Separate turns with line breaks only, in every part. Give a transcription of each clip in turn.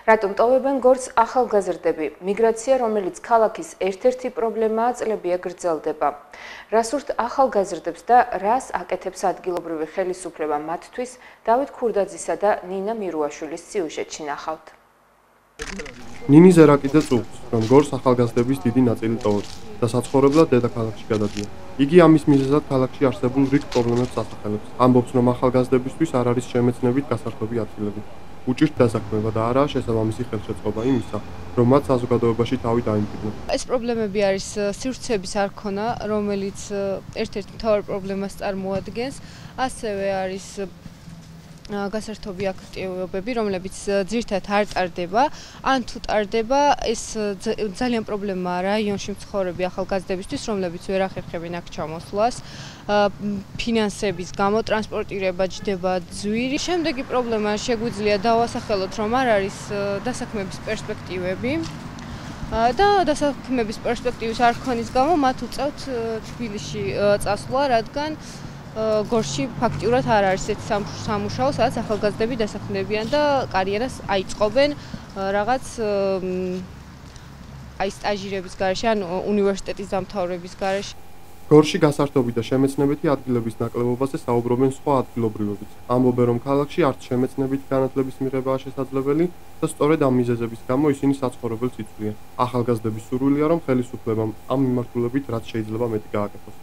რატომ ტოვებენ გორს ახალგაზრდები? მიგრაცია, რომელიც ქალაქის ერთ-ერთი პრობლემაა, წლებია გრძელდება. რას ურთ ახალგაზრდებს და რას აკეთებს ადგილობრივი ხელისუფლება მათთვის? დავით ქურდაძისა და ნინა მირუაშვილის სიუჟეტში ნახავთ.
ნინი ზერაკიძე წუხს, რომ გორს ახალგაზრდების დიდი ნაწილი ტოვებს და საცხოვრებლად დედაქალაქში გადადიან. იგი ამის მიზეზად ქალაქში არსებულ რიგ პრობლემებს ასახელებს. ამბობს, რომ ახალგაზრდებისთვის არ არის შემეცნებით გასართობი ადგილები. უჭირთ დასაქმება და არაა შესაბამისი ხელშეწყობა იმისა, რომ მათ საზოგადოებაში თავი დაიმკვიდრონ.
ეს პრობლემები არის სივრცეების არქონა, რომელიც ერთ-ერთ მთავარ პრობლემას წარმოადგენს. ასევე არის გასართობი აქტივობები, რომლებიც ძირითადად არ ტარდება. ან თუ ტარდება, ეს ძალიან პრობლემაა რაიონში მცხოვრები ახალგაზრდებისთვის, რომლებიც ვერ ახერხებენ აქ ჩამოსვლას. ფინანსების გამო ტრანსპორტირება ჯდება ძვირი. შემდეგი პრობლემა შეგვიძლია დავასახელოთ, რომ არ არის დასაქმების პერსპექტივები. და დასაქმების პერსპექტივის არქონის გამო მათ უწევთ თბილისში წასვლა, რადგან გორში ფაქტიურად არ არის ესეთი სამუშაო, სადაც ახალგაზრდები დასაქმდებიან და კარიერას აიწყობენ რაღაც სტაჟირების გარეშე ან უნივერსიტეტის დამთავრების გარეშე.
გორში გასართობი და შემეცნებითი ადგილების ნაკლებობაზე საუბრობენ სხვა ადგილობრივებიც. ამბობენ, რომ ქალაქში არც შემეცნებითი განათლების მიღებაა შესაძლებელი და სწორედ ამ მიზეზების გამო ისინი საცხოვრებელს იცვლიან. ახალგაზრდების სურვილია, რომ ხელისუფლებამ ამ მიმართულებით რაც შეიძლება მეტი გააკეთოს.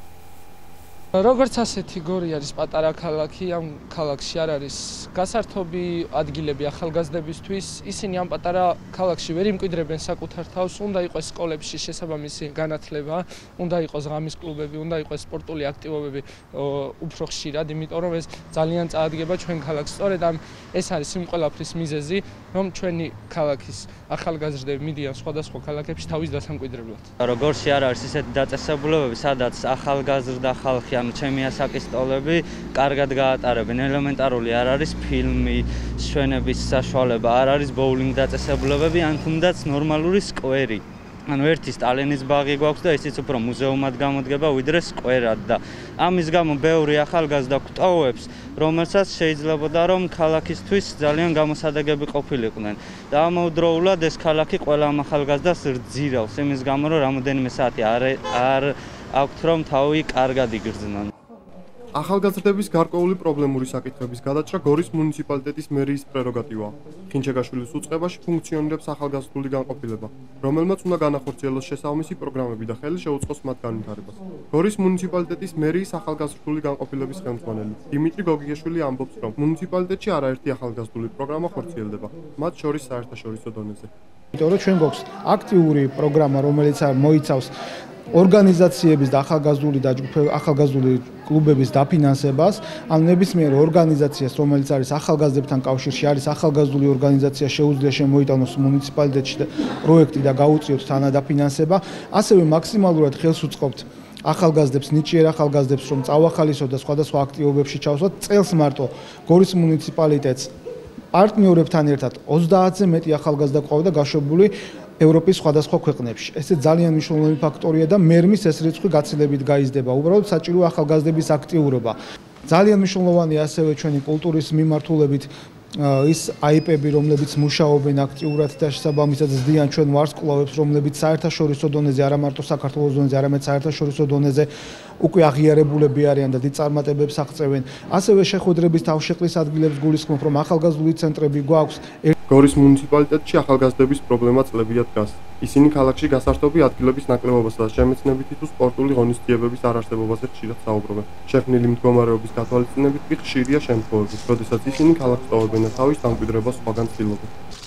როგორც ასეთი გორი არის პატარა ქალაქი, ამ ქალაქში არ არის გასართობი ადგილები ახალგაზრდებისთვის. ისინი ამ პატარა ქალაქში ვერ იმკვიდრებენ საკუთარ თავს, უნდა იყოს სკოლებში შესაბამისი განათლება, უნდა იყოს ღამის კლუბები, უნდა იყოს სპორტული აქტივობები უფრო ხშირად, იმიტომ რომ ეს ძალიან წაადგება ჩვენ ქალაქს. სწორედ ეს არის იმ ყველაფრის მიზეზი, რომ ჩვენი ქალაქის ახალგაზრდები მიდიან სხვადასხვა ქალაქებში თავის დასამკვიდრებლად.
გორში არ არის ისეთი დაწესებულებები, სადაც ახალგაზრდა ხალხი ან ჩემი ასაკის ტოლები კარგად გაატარებენ. ელემენტარული არ არის ფილმი, შვენების საშუალება, არ არის ბოულინგ დაწესებულებები, ან თუნდაც ნორმალური სკვერი. ანუ ერთი სტალინის ბაღი გვაქვს და ისიც უფრო მუზეუმად გამოდგება ვიდრე სკვერად და ამის გამო ბევრი ახალგაზრდა გვტოვებს, რომელსაც შეიძლებოდა რომ ქალაქისთვის ძალიან გამოსადეგები ყოფილიყვნენ. და ამავდროულად ეს ქალაქი ყველა ამ ახალგაზრდას რძირავს იმის გამო, რომ რამოდენიმე საათი არ აქვთ რომ თავი კარგად იგრძნონ.
ახალგაზრდების გარკვეული პრობლემური საკითხების გადაჭრა გორის მუნიციპალიტეტის მერიის პრეროგატივაა. ხინჩეგაშვილის უწყებაში ფუნქციონირებს ახალგაზრდული განყოფილება, რომელმაც უნდა განახორციელოს შესაბამისი პროგრამები და ხელი შეუწყოს მათ განვითარებას. გორის მუნიციპალიტეტის მერიის ახალგაზრდული განყოფილების ხელმძღვანელი დიმიტრი გოგიაშვილი ამბობს, რომ მუნიციპალიტეტში არაერთი ახალგაზრდული პროგრამა ხორციელდება, მათ შორის საერთაშორისო დონეზე.
იმიტომ რომ ჩვენ გვაქვს აქტიური პროგრამა, რომელიც მოიცავს ორგანიზაციების და ახალგაზრდული კლუბების დაფინანსებას, ან ნებისმიერ ორგანიზაციას, რომელიც არის ახალგაზრდებთან კავშირში, არის ახალგაზრდული ორგანიზაცია, შეუძლია შემოიტანოს მუნიციპალიტეტში პროექტი და გაუწიოთ თანადაფინანსება. ასევე მაქსიმალურად ხელს უწყობთ ახალგაზრდებს, ნიჭიერ ახალგაზრდებს, რომ წავახალისოთ და სხვადასხვა აქტივობებში ჩავსვათ. წელს მარტო გორის მუნიციპალიტეტს პარტნიორებთან ერთად 30-ზე მეტი ახალგაზრდა ყავდა გაშვებული ევროპის სხვადასხვა ქვეყნებში. ეს ძალიან მნიშვნელოვანი ფაქტორია და მერმის ეს რიცხვი გაცილებით გაიზრდება. უბრალოდ საჭიროა ახალგაზრდების აქტიურობა. ძალიან მნიშვნელოვანია ასევე ჩვენი კულტურის მიმართულებით ის აიპები, რომლებიც მუშაობენ აქტიურად და შესაბამისად ზრდიან ჩვენ ვარსკვლავებს, რომლებიც საერთაშორისო დონეზე, არა მარტო საქართველოს დონეზე, არამედ საერთაშორისო დონეზე უკვე აღიარებულები არიან და დიდ წარმატებებს აღწევენ. ასევე შეხვედრების თავშეყრის ადგილებს გულისხმობ, რომ ახალგაზრდული ცენტრები გვაქვს.
გორის მუნიციპალიტეტში ახალგაზრდების პრობლემა წლებია დგას. ისინი ქალაქში გასართობი ადგილების ნაკლებობასა და შემეცნებითი თუ სპორტული ღონისძიებების არარსებობაზე ხშირად საუბრობენ. შექმნილი მდგომარეობის გათვალისწინებით კი ხშირია შემთხვევები, როდესაც ისინი ქალაქს ტოვებენ და თავის დამკვიდრებას სხვაგან ცდილობენ.